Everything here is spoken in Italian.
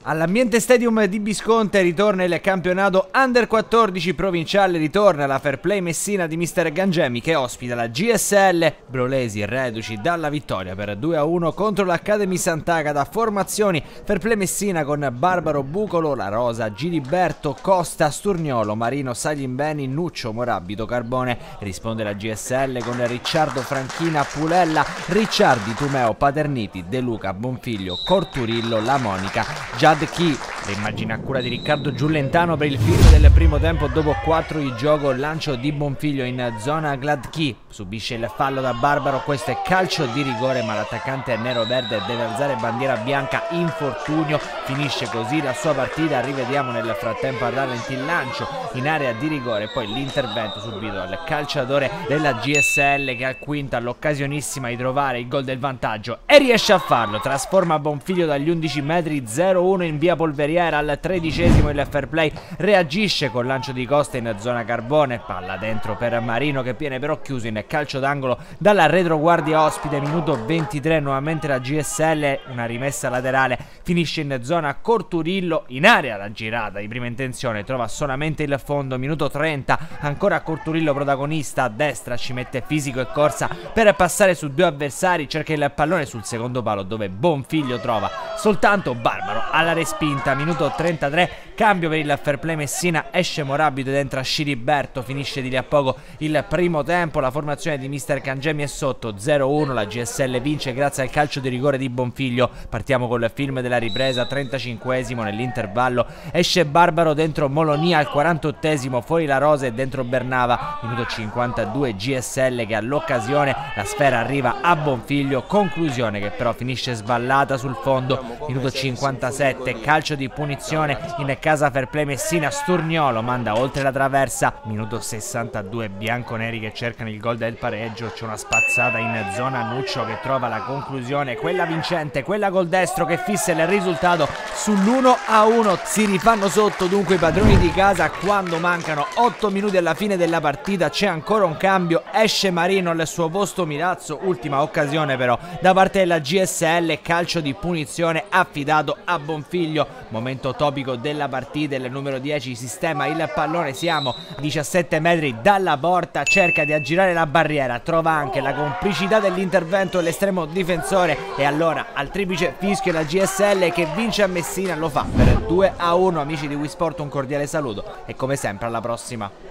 All'Ambiente Stadium di Bisconte ritorna il campionato Under 14 provinciale, ritorna la Fair Play Messina di Mister Gangemi che ospita la GSL. Brolesi reduci dalla vittoria per 2-1 contro l'Academy Sant'Agata. Formazioni: Fair Play Messina con Barbaro Bucolo, La Rosa, Giliberto, Costa, Sturniolo, Marino, Saglimbeni, Nuccio, Morabito, Carbone. Risponde la GSL con Ricciardo, Franchina, Pulella, Ricciardi, Tumeo, Paterniti, De Luca, Bonfiglio, Corturillo, La Monica, Giad Chi. Le immagini a cura di Riccardo Giullentano per il film del primo tempo. Dopo 4 di gioco, lancio di Bonfiglio in zona Gladchi, subisce il fallo da Barbaro. Questo è calcio di rigore, ma l'attaccante nero-verde deve alzare bandiera bianca, infortunio. Finisce così la sua partita. Rivediamo nel frattempo a rallenti il lancio in area di rigore, poi l'intervento subito dal calciatore della GSL che al quinta l'occasionissima di trovare il gol del vantaggio e riesce a farlo. Trasforma Bonfiglio dagli 11 metri, 0-1 in via Polveriera. Al 13esimo il Fair Play reagisce con lancio di Costa in zona Carbone, palla dentro per Marino che viene però chiuso in calcio d'angolo dalla retroguardia ospite. Minuto 23, nuovamente la GSL, una rimessa laterale, finisce in zona Corturillo, in area la girata di prima intenzione, trova solamente il fondo. Minuto 30, ancora Corturillo protagonista, a destra ci mette fisico e corsa per passare su due avversari, cerca il pallone sul secondo palo dove Bonfiglio trova soltanto Barbaro alla respinta. Minuto 33, cambio per il Fair Play Messina, esce Morabito ed entra Sciliberto. Finisce di lì a poco il primo tempo, la formazione di Mister Gangemi è sotto 0-1, la GSL vince grazie al calcio di rigore di Bonfiglio. Partiamo col film della ripresa, 35esimo, nell'intervallo esce Barbaro dentro Molonia, al 48esimo fuori La Rosa e dentro Bernava. Minuto 52, GSL che ha l'occasione, la sfera arriva a Bonfiglio, conclusione che però finisce sballata sul fondo. Minuto 57, calcio di punizione in casa Fair Play Messina, Sturniolo manda oltre la traversa. Minuto 62, bianconeri che cercano il gol del pareggio, c'è una spazzata in zona, Nuccio che trova la conclusione, quella vincente, quella col destro che fissa il risultato sull'1-1. Si rifanno sotto dunque i padroni di casa quando mancano 8 minuti alla fine della partita. C'è ancora un cambio, esce Marino al suo posto Milazzo, ultima occasione però da parte della GSL, calcio di punizione affidato a Bonfiglio. Momento topico della partita, il numero 10 sistema il pallone, siamo a 17 metri dalla porta, cerca di aggirare la barriera, trova anche la complicità dell'intervento dell'estremo difensore e allora al triplice fischio la GSL che vince a Messina, lo fa per 2-1. Amici di Wisport, un cordiale saluto e come sempre alla prossima.